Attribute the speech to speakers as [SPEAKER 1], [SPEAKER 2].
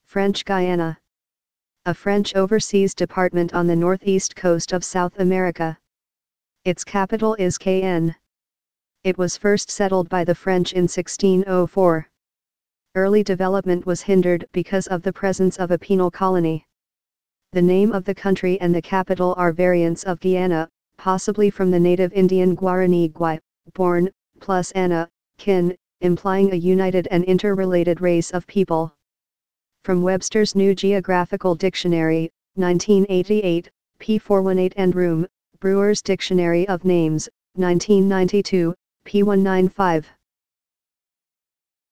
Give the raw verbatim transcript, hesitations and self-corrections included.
[SPEAKER 1] French Guiana. A French overseas department on the northeast coast of South America. Its capital is Cayenne. It was first settled by the French in sixteen oh four. Early development was hindered because of the presence of a penal colony. The name of the country and the capital are variants of Guiana, possibly from the native Indian Guarani Gui, born, plus Ana, kin, implying a united and interrelated race of people. From Webster's New Geographical Dictionary, nineteen eighty-eight, p four eighteen and Room, Brewer's Dictionary of Names, nineteen ninety-two, p one ninety-five.